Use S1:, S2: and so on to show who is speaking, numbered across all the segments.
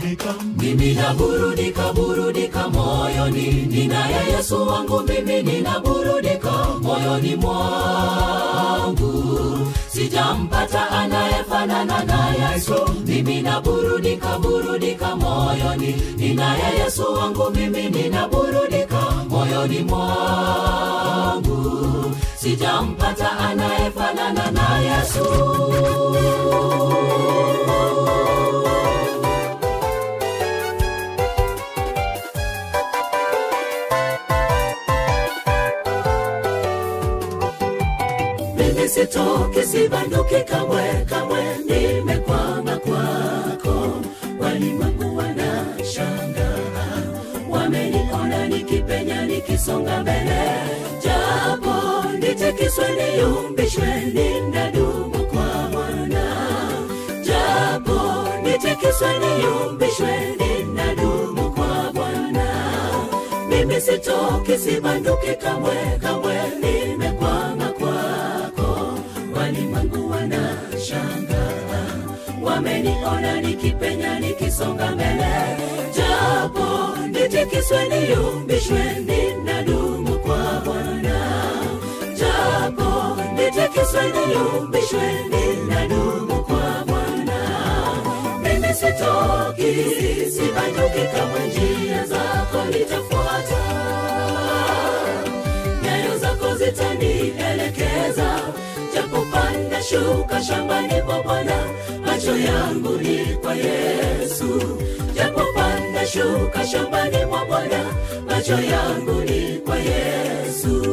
S1: Mimi naburudika, burudika moyoni, ninaye Yesu wangu. Mimi ninaburudika moyoni mwangu, sijampata anayefanana na Yesu. Mimi naburudika, burudika moyoni, ninaye Yesu wangu. Mimi ninaburudika moyoni mwangu, sijampata anayefanana na Yesu. Mimi sitoki, sibanduki kamwe, kamwe, nimekwama kwako. Walimwengu wanashangaa, wameniona nikipenya, nikisonga mbele. Japo nitikiswe, niyumbishwe, ninadumu kwa Bwana. Japo nitikiswe, niyumbishwe, ninadumu kwa Bwana. Mimi sitoki, sibanduki kamwe, kamwe, nimekwama kwako. Walimwengu wanashangaa, wameniona nikipenya, nikisonga mbele. Japo nitikiswe, niyumbishwe, ninadumu kwa Bwana. Japo nitikiswe, niyumbishwe, ninadumu kwa Bwana. Mimi sitoki, sibanduki kamwe, njia zako nitafuata. Nyayo zako zitanielekeza, japo panda shuka shambani mwa Bwana. Macho yangu ni kwa Yesu, japo panda shuka shambani mwa Bwana. Macho yangu ni kwa Yesu.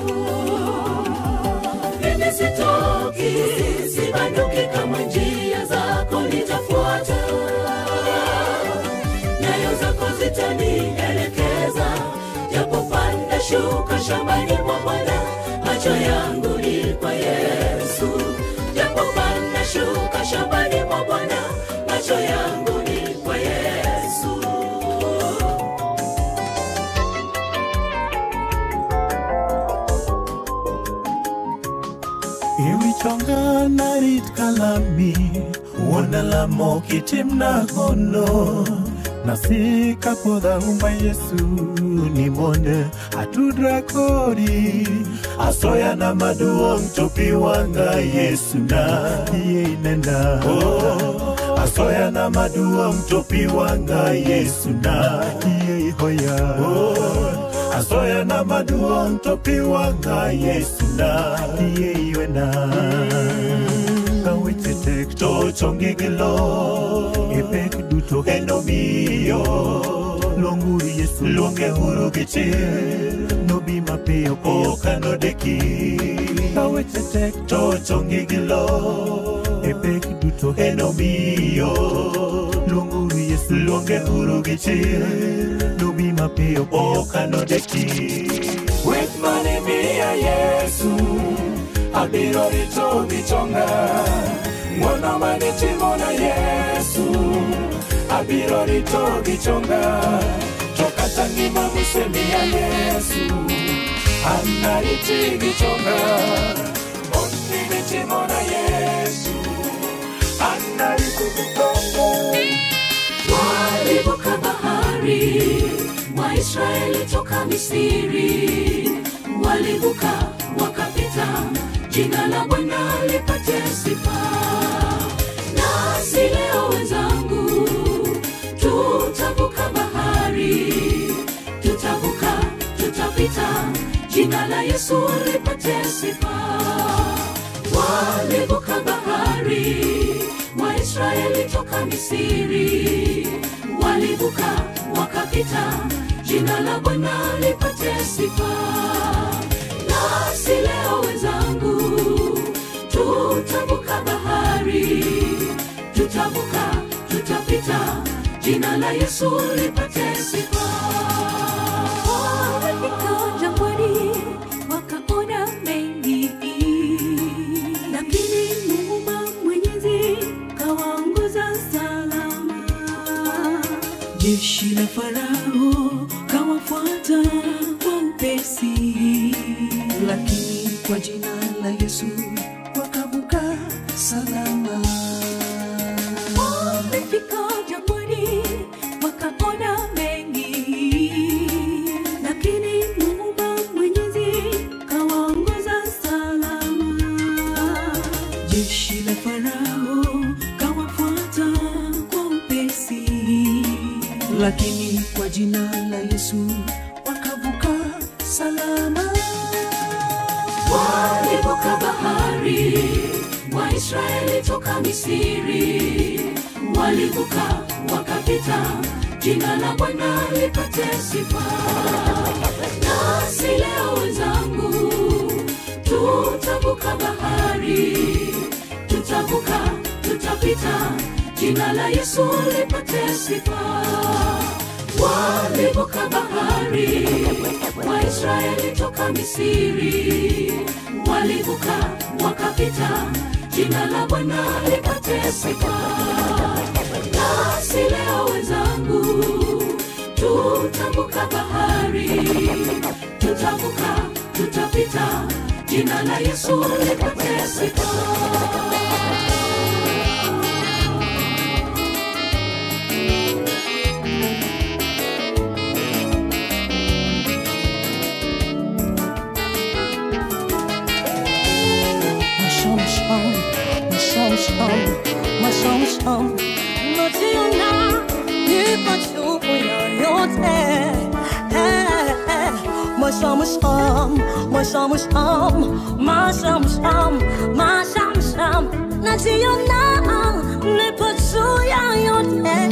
S1: Mimi sitoki, sibanduki kamwe, njia zako nitafuata. Nyayo zako zitanielekeza, japo panda shuka shambani mwa Bwana. Macho yangu ni kwa Yesu, japo panda shuka shambani mwa Bwana. Macho yangu ni kwa Yesu.
S2: Iwichonga narit kalami, wona lamo kitimna hono. Nasika podha umba Yesu ni monde atudra kodi. Asoya na maduong topi wanga Yesu na ye inenda. Asoya na maduong topi wanga Yesu na ye hoya. Asoya na maduong topi wanga Yesu na ye iwena. Kaweche tek to chongigilo, epek duto enomiyo. Longuri Yesu, longe huru gichir, nobi mapiyo okano deki. Kaweche tek to chongigilo, epek duto enomiyo. Longuri Yesu, longe huru gichir, nobi mapiyo okano deki. Wek mane miya Yesu, abiro rito gichonga. Mwana mane timona Yesu, abiro rito gichonga. Toka tangima musemia Yesu, anariti gichonga. Moni mitimona Yesu, anariti gichonga.
S1: Walivuka bahari, Waisraeli toka Misri. Walivuka wakapita, jina la Bwana lipate sifa. Nasi leo wenzangu, tutavuka bahari, tutavuka, tutapita, jina la Yesu lipate sifa. Walivuka bahari, Waisraeli toka Misri. Walivuka wakapita, jina la Bwana lipate sifa. Nasi leo wenzangu, tutavuka bahari, tutavuka, tutapita, jina la Yesu lipate sifa. Wamefika jangwani, wakaona mengi, lakini Muumba Mwenyezi kawaongoza salama. Jeshi la Farao kawafuata kwa upesi, lakini kwa jina la Yesu wakavuka salama. Wamefika jangwani, Waisraeli toka Misri walivuka wakapita, jina la Bwana lipate sifa. Nasi leo wenzangu tutavuka bahari, tutavuka, tutapita, jina la Yesu lipate sifa. Walivuka bahari, Waisraeli toka Misri walivuka wakapita, jina la Bwana lipate sifa. Nasi leo wenzangu tutavuka bahari, tutavuka, tutapita, jina la Yesu lipate sifa.
S3: Najiona nipo juu ya yote. Najiona nipo juu ya yote.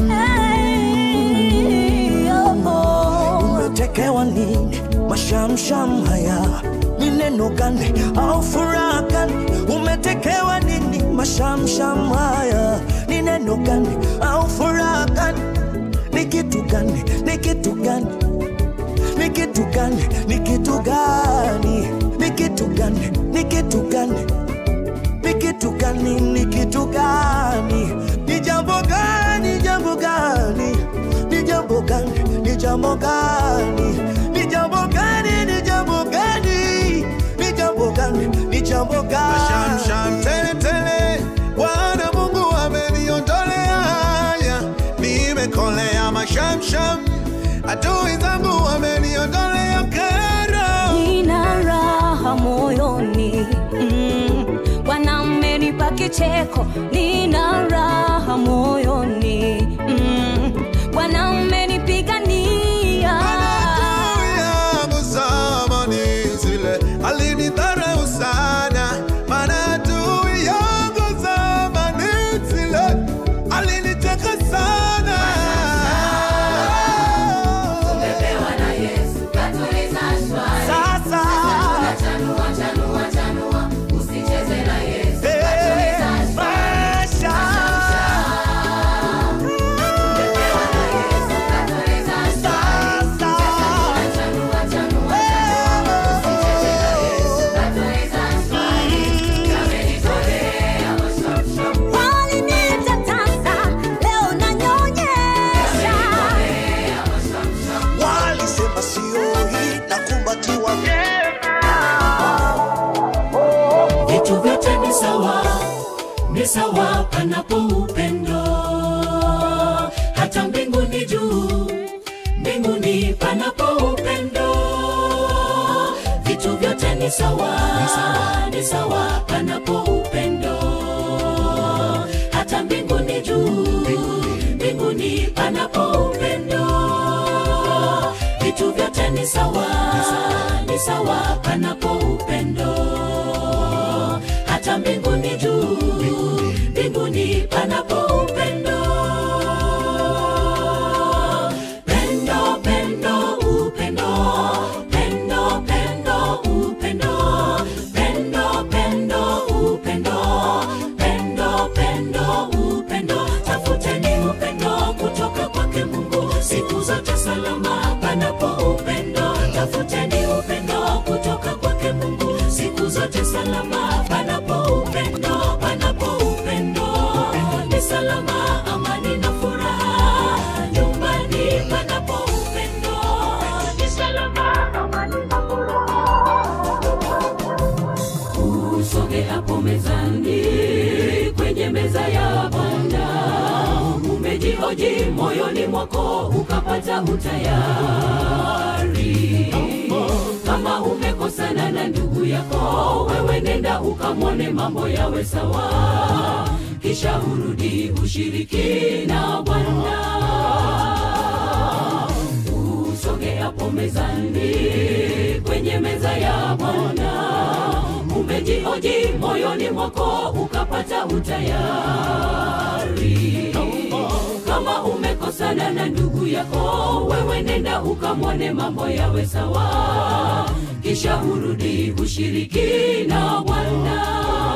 S4: Umetekewa nini mashamsham haya? Ni neno gani au furaha gani? Umetekewa nini mashamsham haya? Ni neno gani au furaha gani? Ni kitu gani? Ni kitu gani? Ni kitu gani? Ni kitu gani? Ni kitu gani? Ni kitu gani? Ni kitu gani? Ni kitu gani? Ni jambo gani? Jambo gani? Ni jambo gani? Ni jambo gani? Ni jambo gani? Ni jambo gani? Ni jambo gani? Ni jambo gani?
S2: Mashamsham tele tele, Bwana Mungu ameniondolea haya. Nimekolea mashamsham, adui zangu ameniondolea kero.
S3: Nina raha moyoni, Bwana amenipa kicheko. Nina raha moyoni, Bwana amenipigania.
S2: Adui yangu zamani zile alinidharau sana. Adui yangu zamani zile aliniteka sana.
S1: Tumepewa na Yesu katuliza shwari.
S4: Sasa
S1: Chanua, usicheze na Yesu katuliza shwari. Tumepewa na Yesu katuliza shwari. Chanua, usicheze na Yesu katuliza shwari. Amenitolea mashamsham.
S3: Walinitatasa, leo nanyonyesha.
S4: walisema sio hii na kumbatiwa.
S1: Vitu vyote ni sawa panapo upendo. Hata mbinguni juu, mbinguni panapo upendo. Vitu vyote ni sawa panapo upendo. Hata mbinguni juu, mbinguni panapo upendo. Vitu vyote ni sawa panapo upendo. Hata mbinguni juu, mbinguni panapo upendo. Pendo, pendo, upendo. Pendo, pendo, upendo. Pendo, pendo, upendo. Pendo, pendo, upendo. Tafuteni upendo kutoka kwake Mungu, siku zote salama panapo upendo. Tafuteni upendo kutoka kwake Mungu, siku zote salama panapo upendo. Panapo upendo ni salama, amani na furaha. Nyumbani panapo upendo ni salama, amani na furaha. Usoge hapo mezani, kwenye meza ya Bwana. Umejihoji moyoni mwako ukapata utayari. Kama umekosana na ndugu yako, wewe nenda ukamwone mambo yawe sawa, kisha urudi ushiriki na Bwana. Usoge hapo mezani, kwenye meza ya Bwana. umejioji moyoni mwako ukapata utayari. Kama umekosana na ndugu yako, wewe nenda ukamwone mambo yawe sawa, kisha urudi ushiriki na Bwana.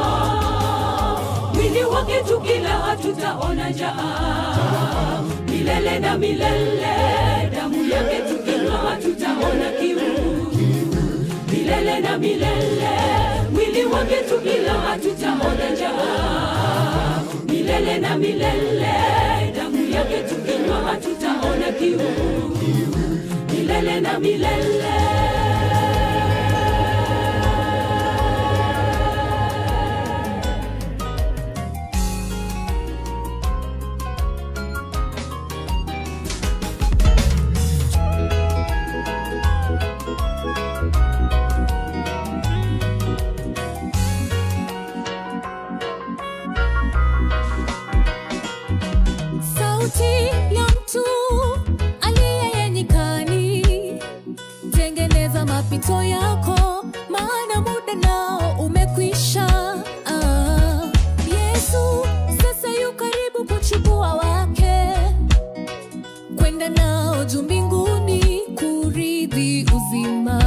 S1: Mwili wake tukila hatutaona njaa milele na milele, damu yake tukinywa hatutaona kiu milele na milele. Mwili wake tukila hatutaona njaa milele na milele, damu yake tukinywa hatutaona kiu milele na milele.
S3: Sauti ya mtu aliye nyikani, tengeneza mapito yako, maana muda nao umekwisha. Yesu sasa yu karibu kuchukua wake, kwenda nao juu mbinguni kurithi uzima.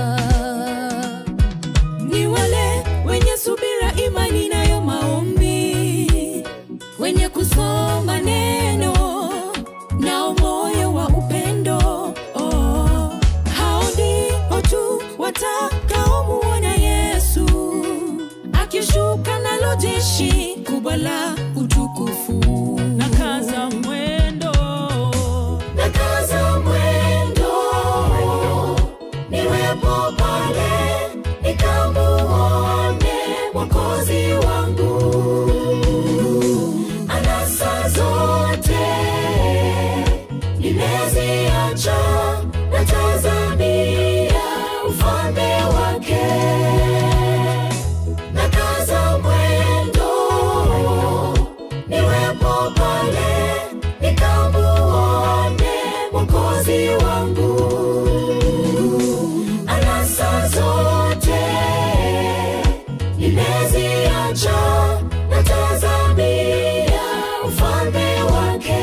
S3: Ni wale wenye subira, imani nayo maombi, wenye kusoma neno nao moyo wa upendo. Hao ndio tu watakaomuona Yesu akishuka nalo jeshi kubwa la utukufu.
S1: Nakaza mwendo,
S3: niwepo pale nikamuone Mwokozi wangu. Anasa zote nimeziacha, natazamia ufalme wake. Nakaza mwendo, niwepo pale nikamuone Mwokozi wangu. Anasa zote nimeziacha, natazamia ufalme wake.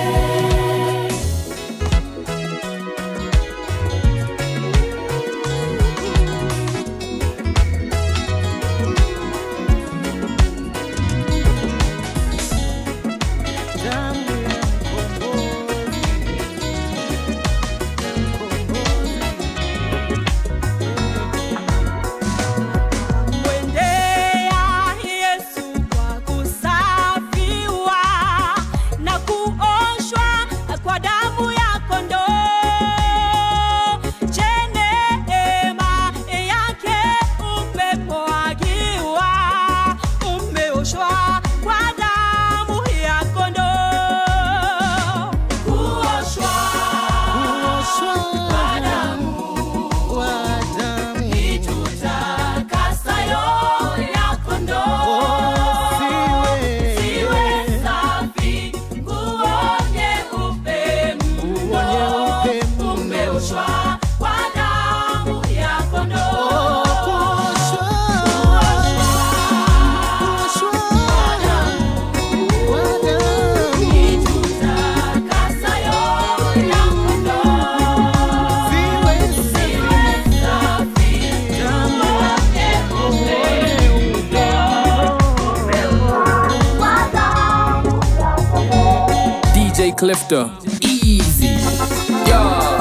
S5: Clifter, easy, yeah.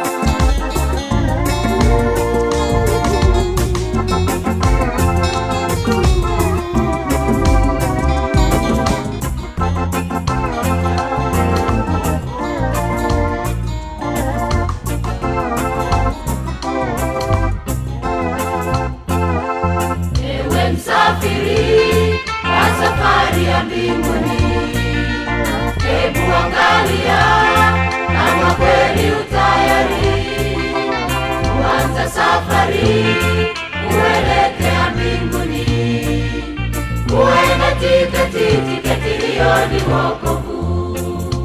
S3: Ewe msafiri wa safari ya mbinguni, hebu angalia kama kweli utayari kuanza safari kuelekea mbinguni. Uwe na tiketi hiyo ni wokovu.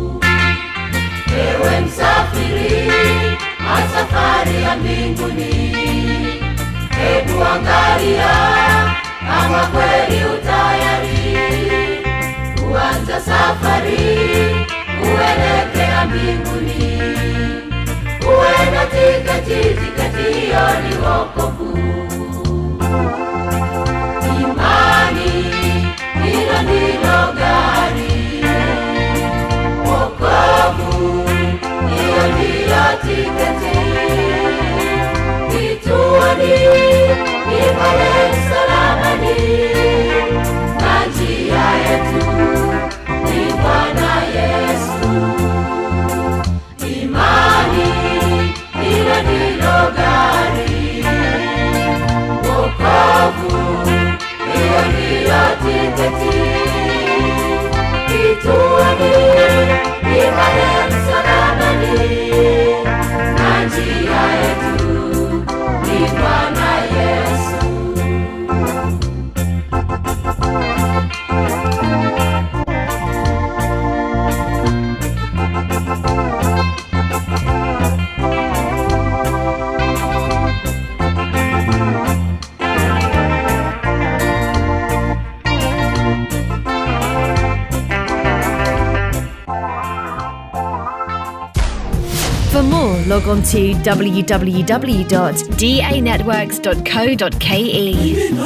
S3: Ewe msafiri wa safari ya mbinguni, hebu angalia kama kweli utayari kuanza safari kuelekea mbinguni. Uwe na tiketi hiyo ni wokovu. Imani hilo ndilo gari, wokovu hiyo ndiyo tiketi. Kituoni ni pale msalabani, na njia yetu ni Bwana Yesu. Imani hilo ndilo gari, wokovu hiyo ndiyo tiketi. Kituoni ni pale msalabani, na njia yetu ni Bwana Yesu.
S6: For more, log on to www.danetworks.co.ke.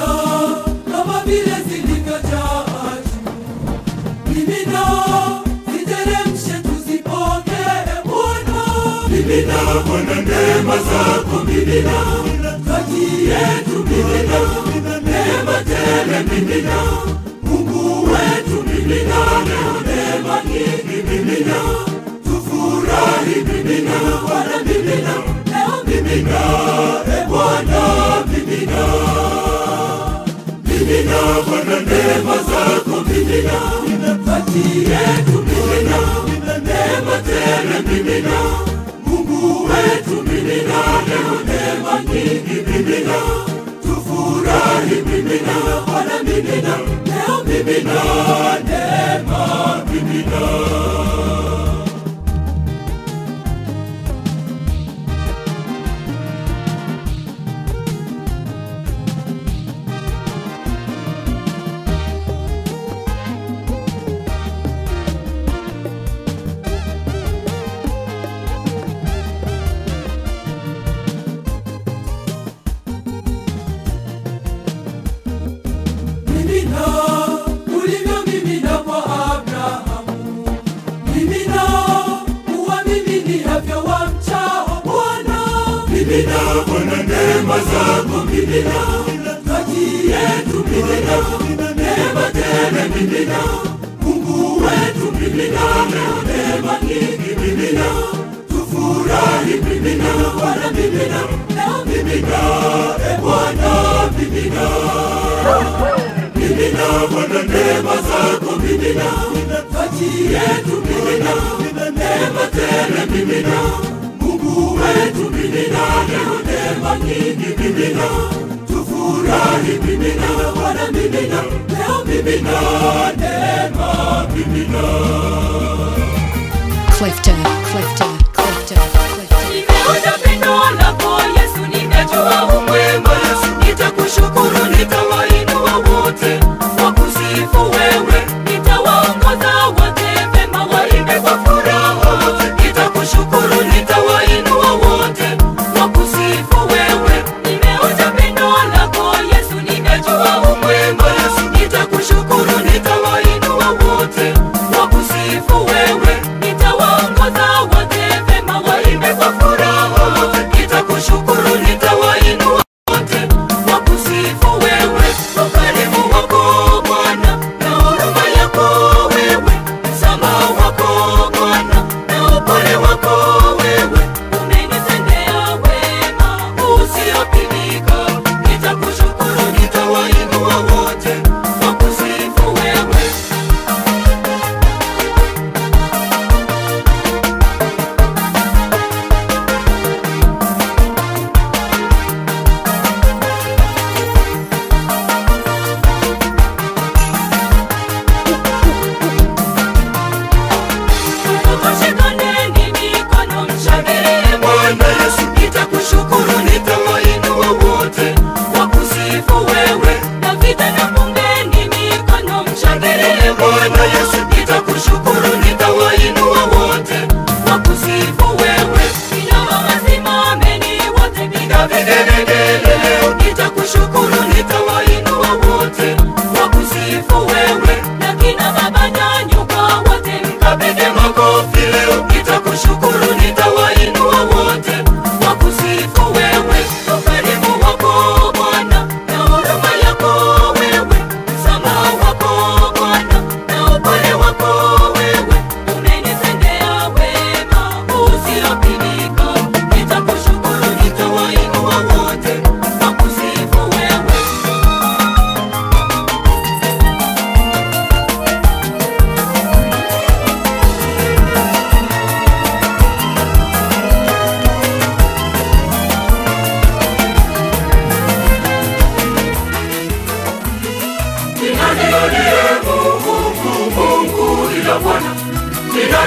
S1: Mimina Bwana neema zako, mimina kati yetu, mimina neema tele, mimina Mungu wetu, mimina leo neema nyingi, mimina tufurahi, mimina Bwana, mimina leo, mimina Bwana, mimina mimina Bwana neema zako, mimina kati yetu, mimina neema tele, mimina Mungu wetu, mimina leo neema nyingi, mimina tufurahi, mimina Bwana, mimina leo, mimina neema, mimina. Mimina Bwana neema zako, mimina kati yetu, mimina neema tele, mimina Mungu wetu, mimina leo neema nyingi, mimina tufurahi, mimina Bwana, mimina leo, mimina Bwana, mimina mimina Bwana neema zako, mimina kati yetu, mimina neema tele, mimina Mungu wetu, mimina leo neema nyingi, mimina tufurahi, mimina Bwana, mimina leo, mimina neema, mimina.
S6: Clifton.
S1: Nimeona pendo lako Yesu, ninajua umwema Yesu, nitakushukuru, nitawainua wote wakusifu wewe, nitawaongoza wote vema waimbe kwa furaha, nitakushukuru, nitawainua wote wakusifu wewe. Nimeona pendo lako Yesu, ninajua umwema Yesu, nitakushukuru, nitawainua wote wakusifu wewe, nitawaongoza wote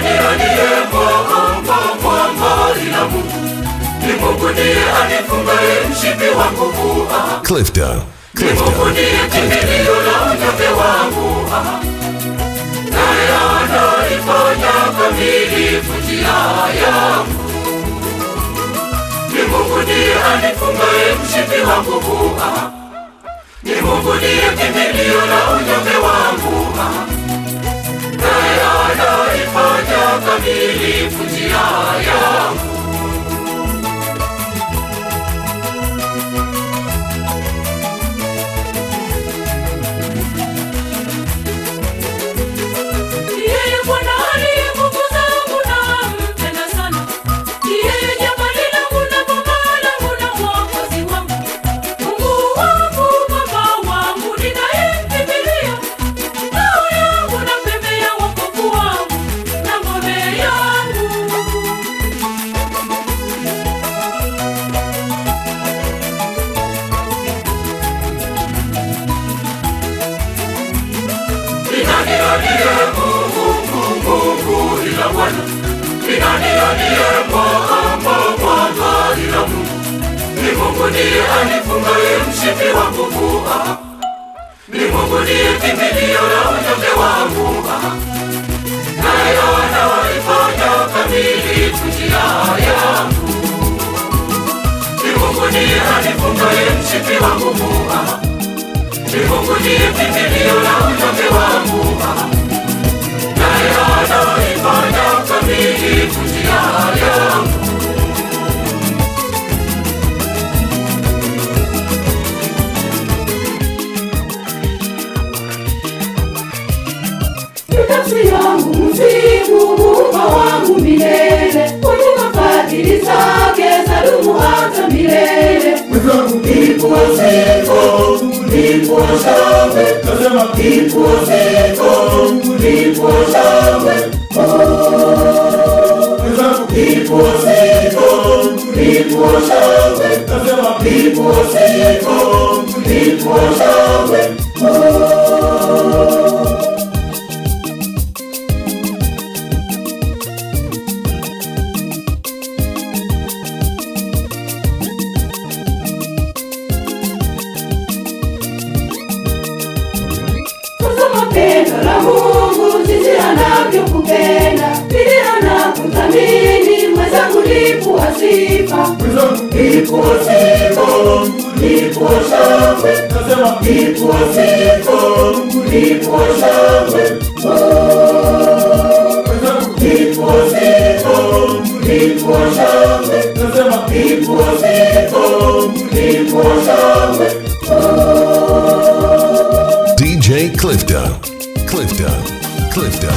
S1: nani aliye mwamba ila Mungu? Ni Mungu ndiye anifungaye mshipi wa nguvu.
S2: Clifton.
S1: Ni Mungu ndiye kimbilio la unyonge wangu. Naye anaifanya kamilifu njia yangu. Ni Mungu ndiye anifungaye mshipi wa nguvu. Ni Mungu ndiye kimbilio la unyonge wangu. Naye anaifanya kamilifu njia yangu. Ni Mungu ndiye anifungaye mshipi wa nguvu. Ni Mungu ndiye kimbilio la unyonge wangu. Naye anaifanya kamilifu njia yangu. Ni Mungu ndiye anifungaye mshipi wa nguvu. Ni Mungu ndiye kimbilio la unyonge wangu. Naye anaifanya kamilifu njia yangu.
S3: Nafsi yangu msifu Muumba wangu milele, kwa fadhili zake zadumu hata milele. Ipo siku, ipo shangwe, nasema ipo siku, ipo shangwe. Ipo siku, ipo shangwe, nasema ipo siku, ipo shangwe. Pendo la Mungu jinsi anavyokupenda, vile anakuthamini mwenzangu, lipua sifa. Lipua sifa, lipua shangwe, nasema lipua sifa, lipua shangwe. Lipua sifa, lipua shangwe, nasema lipua sifa, lipua shangwe.
S2: DJ Clifton. Clifton. Clifton.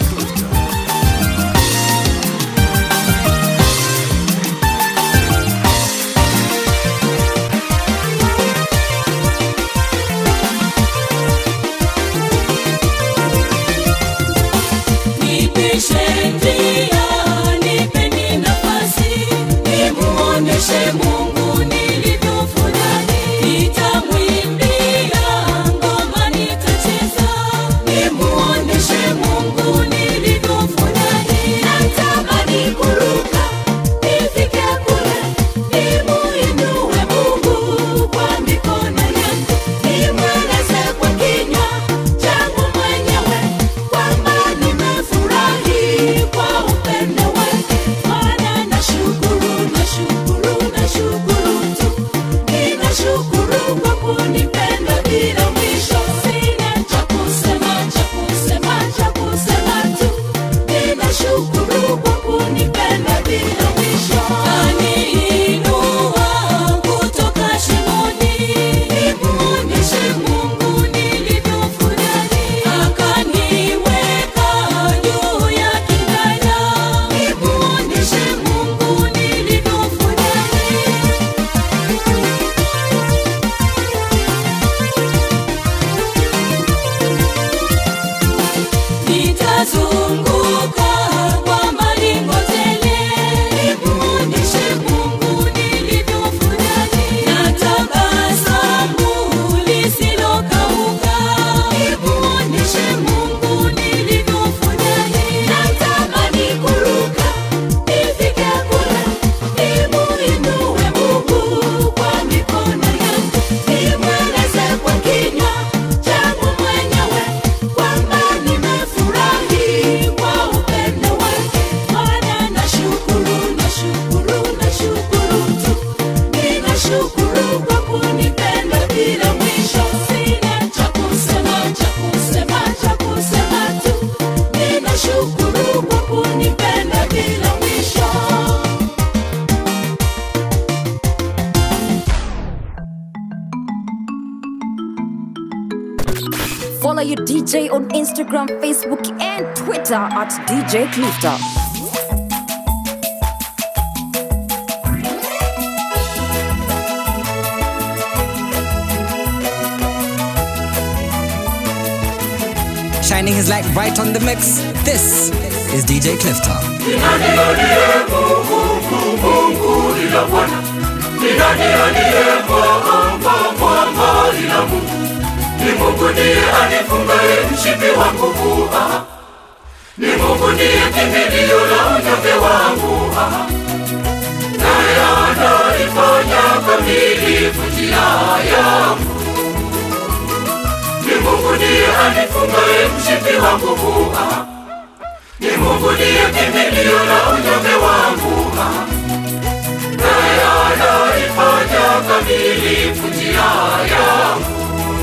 S1: Nipishe njia, nipeni nafasi, nimuoneshe Mungu nilivyofurahi. Nitamwimbia ngoma nitacheza, nimuoneshe Mungu nilivyofurahi. Natamani kuruka, nifike kule, nimuinue Mungu kwa mikono yangu. Nimweleze kwa kinywa changu mwenyewe kwamba nimefurahi kwa upendo wake. Bwana nashukuru, nashukuru, nashukuru tu. Ninashukuru kwa kunipenda bila mwisho. Sina cha kusema, cha kusema, cha kusema tu. Ninashukuru kwa kunipenda bila mwisho. Kaniinua kutoka shimoni, nimuoneshe Mungu nilivyofurahi. Akaniweka juu ya kidara, nimuoneshe Mungu nilivyofurahi. ninashukuru kwa kunipenda bila mwisho. Sina cha kusema, cha kusema, cha kusema tu. Ninashukuru kwa kunipenda bila mwisho.
S7: Follow your DJ on Instagram, Facebook, and Twitter at DJ Clifter.
S8: Shining his light right on the mix. This is DJ Clifter.
S3: Ni Mungu ndiye anifungaye mshipi wa nguvu. Ni Mungu ndiye kimbilio la unyonge wangu. Naye anaifanya kamilifu njia yangu. Ni Mungu ndiye anifungaye mshipi wa nguvu. Ni Mungu ndiye kimbilio la unyonge wangu. Naye anaifanya kamilifu njia yangu.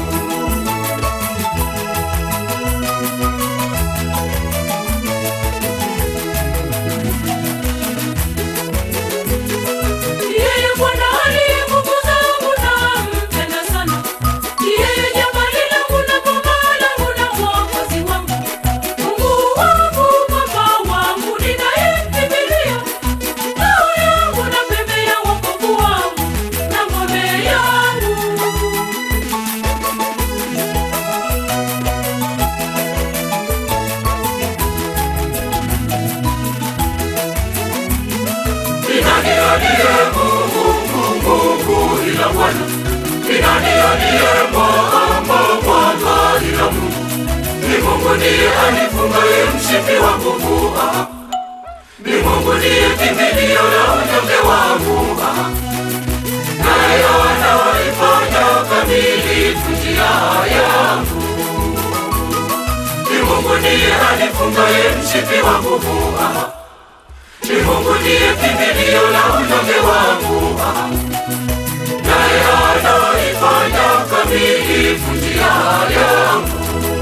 S3: Ni Mungu ndiye anifungaye mshipi wa nguvu. Ni Mungu ndiye kimbilio la unyonge wangu. Naye anaifanya kamilifu njia yangu. Ni Mungu ndiye anifungaye mshipi wa nguvu. Ni Mungu ndiye kimbilio la unyonge wangu. Naye anaifanya kamilifu njia yangu.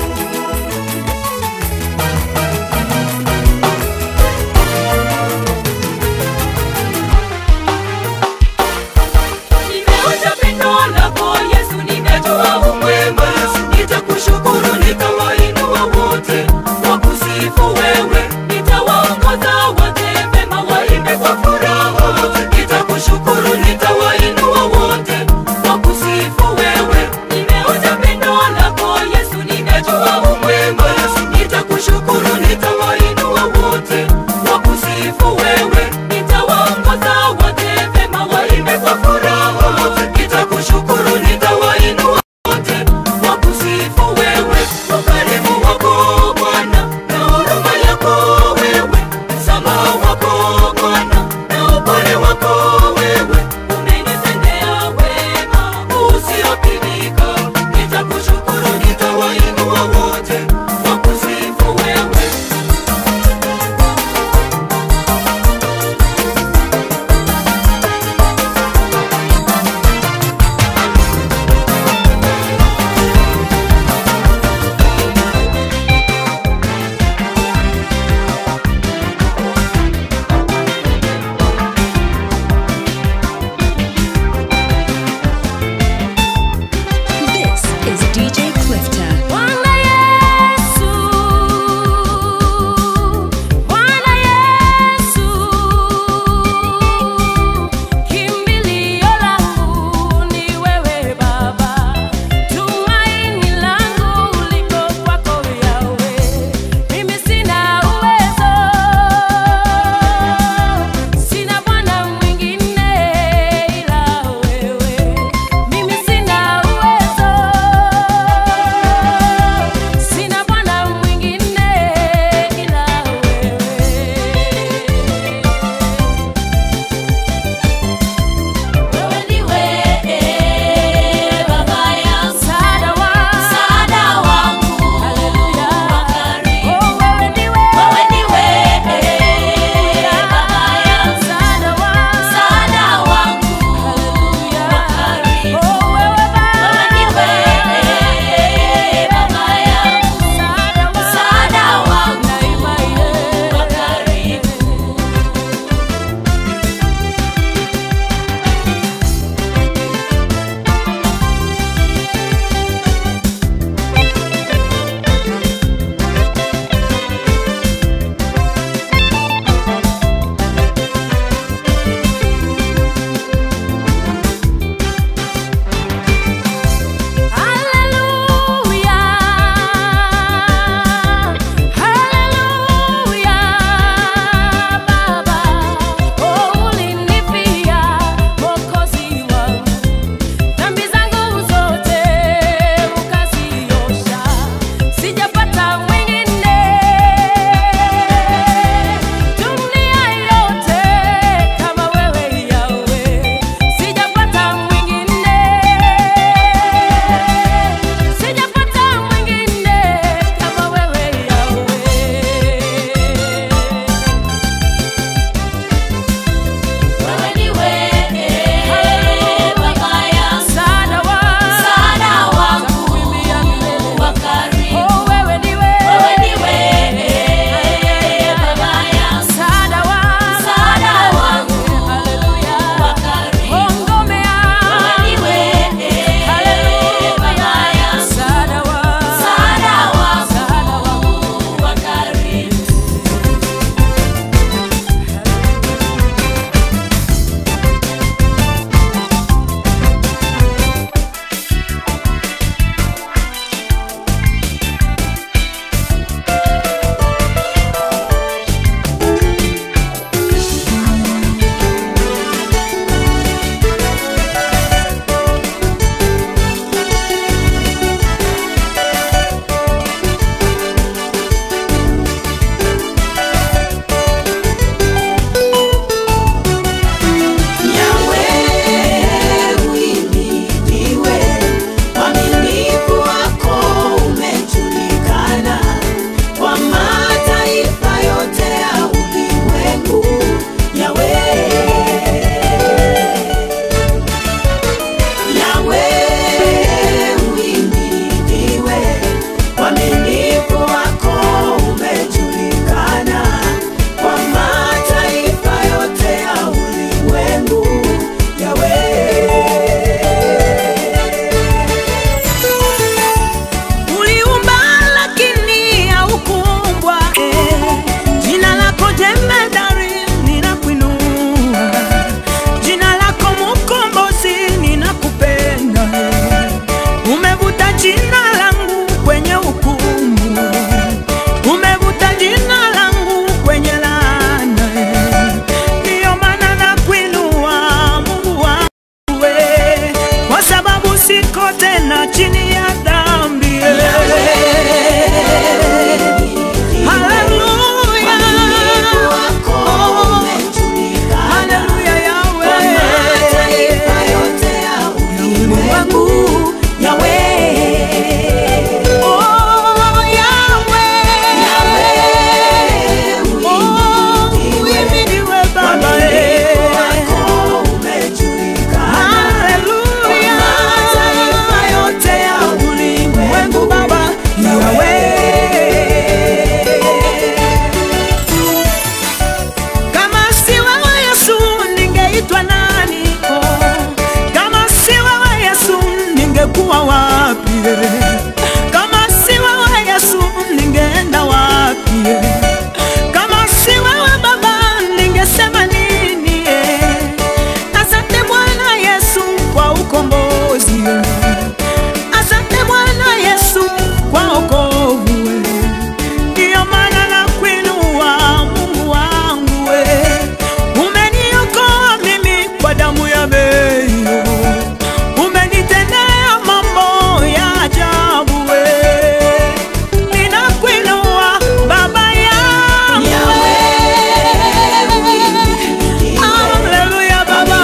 S1: Nitakushukuru nitawainua wote wakusifu wewe, nitawaongoza wote vema waimbe kwa furaha. Nitakushukuru nitawainua wote wakusifu wewe, nimeonja pendo lako
S9: ningekuwa wapi? Kama si wewe Yesu, ningeenda wapi? Kama si wewe Baba, ningesema nini? Asante Bwana Yesu kwa ukombozi, asante Bwana Yesu kwa wokovu. Ndiyo maana nakuinua Mungu wangu, umeniokoa mimi kwa damu ya bei, umenitendea mambo ya ajabu. Ninakuinua Baba yangu, haleluya Baba,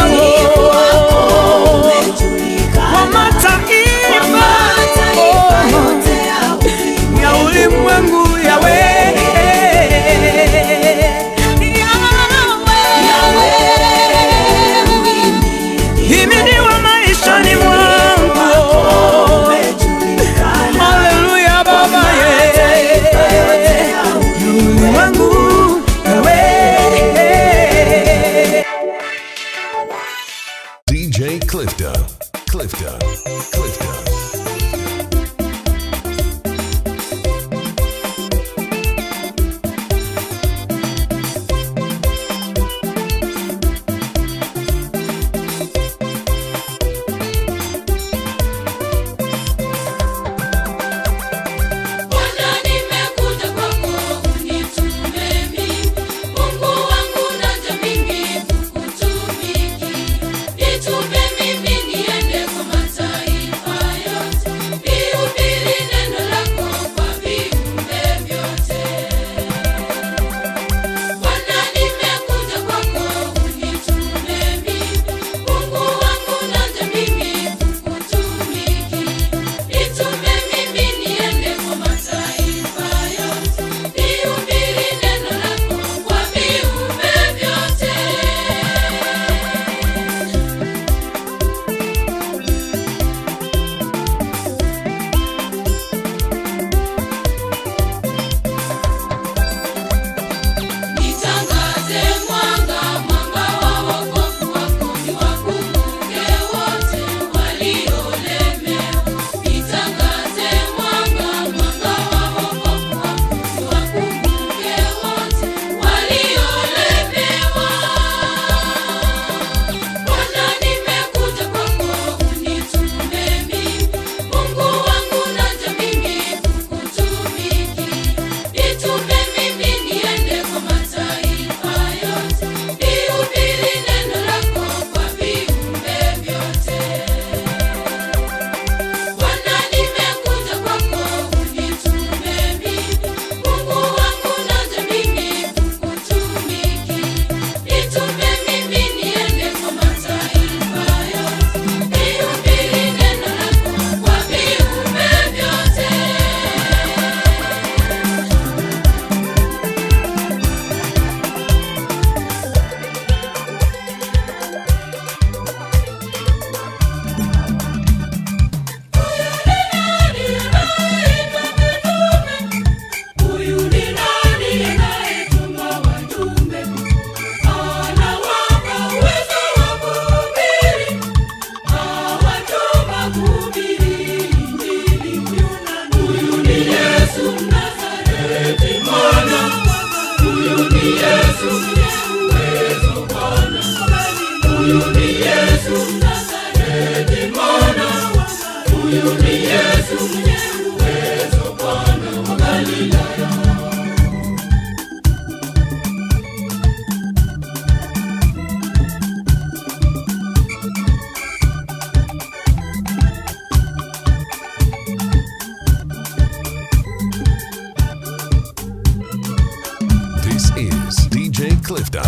S9: kwa mataifa ya ulimwengu himidiwa maishani mwangu. Haleluya Baba, ulimwengu
S2: DJ Clifton. This is DJ Clifton.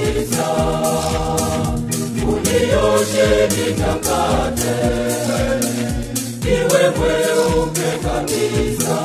S3: kabisa, unioshe nitakate, niwe mweupe kabisa.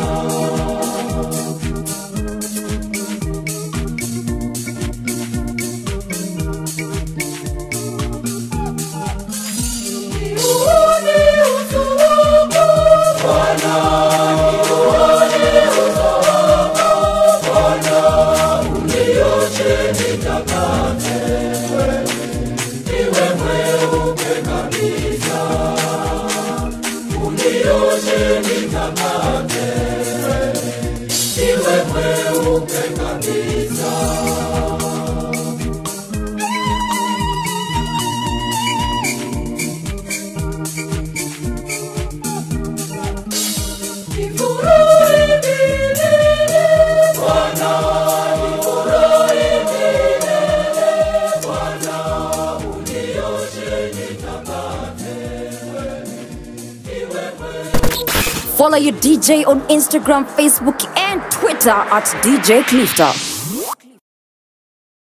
S7: Follow your DJ on Instagram, Facebook, and Twitter at DJ Clifton.